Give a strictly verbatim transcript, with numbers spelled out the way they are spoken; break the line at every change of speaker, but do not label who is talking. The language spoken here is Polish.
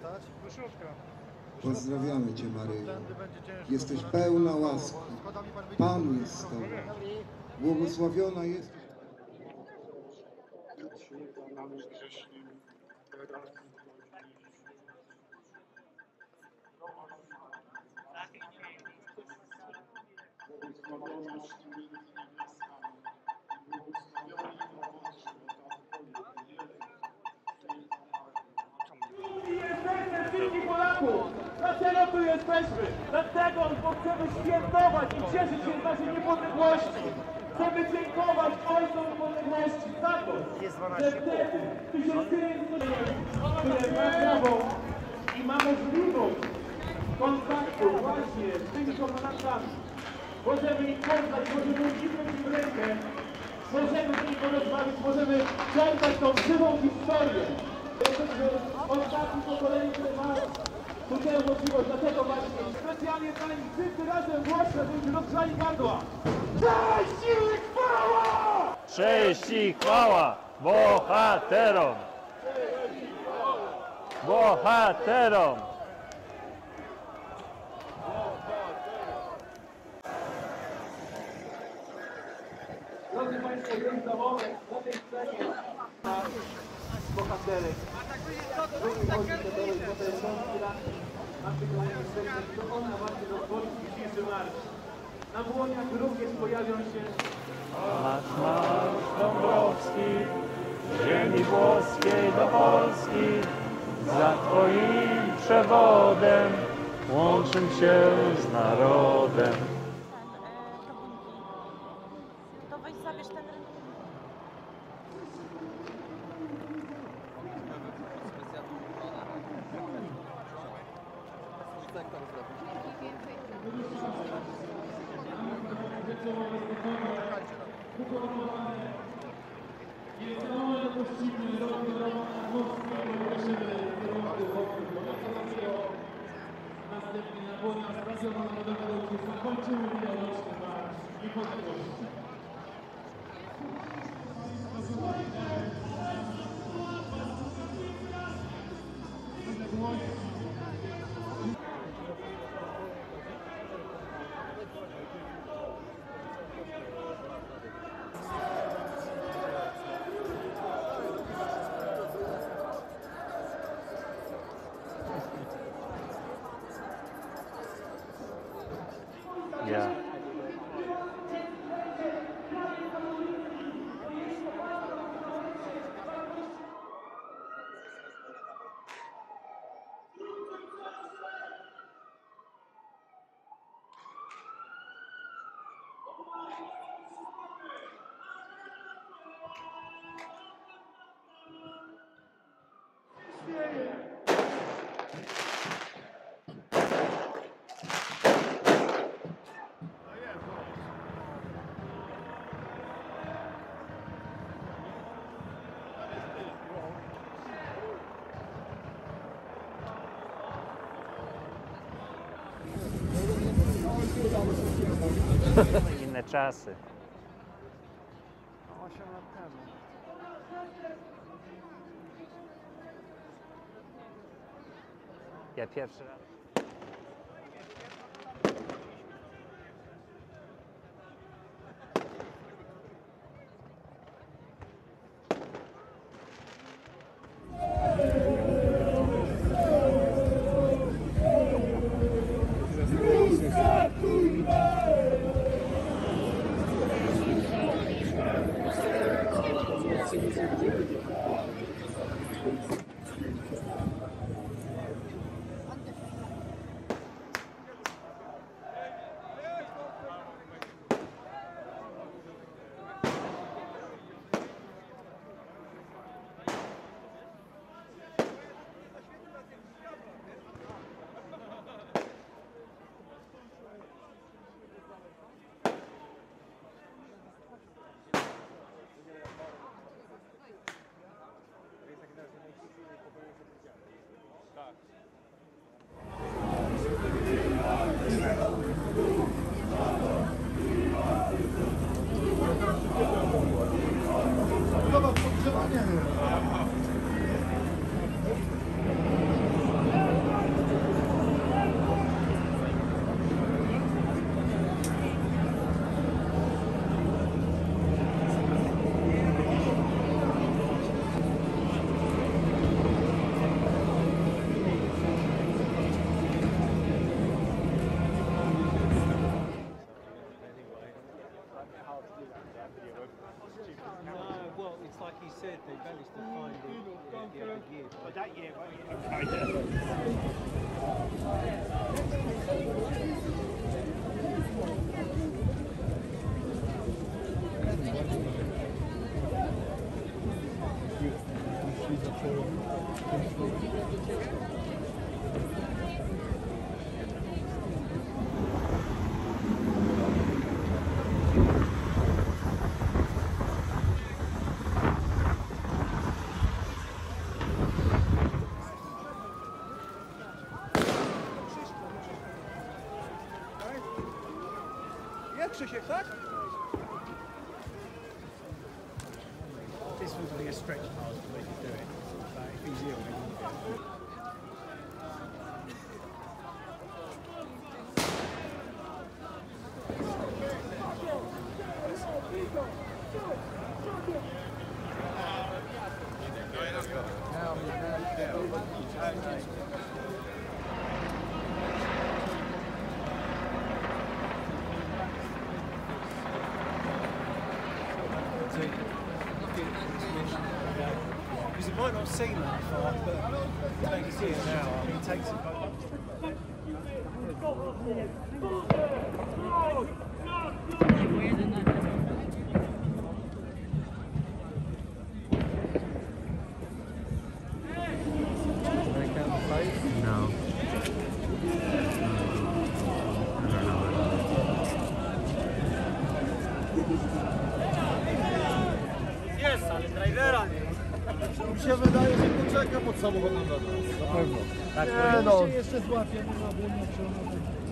Pozdrawiamy Cię, Maryjo. Jesteś pełna łaski. Pan jest z Tobą. Błogosławiona jesteś.
Wszystkich Polaków! Dlaczego tu jesteśmy? Dlatego, bo chcemy świętować i cieszyć się z naszej niepodległości. Chcemy dziękować ojcom niepodległości za to, że wtedy tysiąc które ma prawo i ma możliwość kontaktu właśnie z tymi komandantami. Możemy ich poznać, możemy ucisnąć im rękę, możemy z nimi porozmawiać, możemy czerpać tą żywą historię. Jesteśmy ostatnim pokoleniem, które ma tu tę możliwość, dlatego właśnie specjalnie dla nich wszyscy razem głośno, żebyśmy rozgrzali gardła. Cześć i chwała!
Cześć i chwała bohaterom! Bohaterom!
Drodzy Państwo, ten zawołek na tej scenie bohaterek. Drugi chodzi do dołu, bo to jest to ona właśnie rozpocznie dzisiejszy marsz. Na dłoniach również pojawią się
Marsz, marsz Dmowski, z ziemi włoskiej do Polski, za Twoim przewodem łączę się z narodem.
To weź zabierz ten rynek.
Następnie na dłoniach Stadionu Narodowego zakończymy tegoroczny Marsz Niepodległości.
Ja. Inne czasy.
osiem lat temu.
Ja pierwszy raz.
Krzysiek, tak? This would be a stretch pass the way to do it. But if he's ill, then he won't do it. Because it might not seem that far, but when you see it now, I mean, it takes it both.
No.
Jest, ale drivera nie. Mi się wydaje, że poczeka pod samochodem do nas. Na pewno.
Tak,
Nie, no. Jeszcze złapiemy na dół,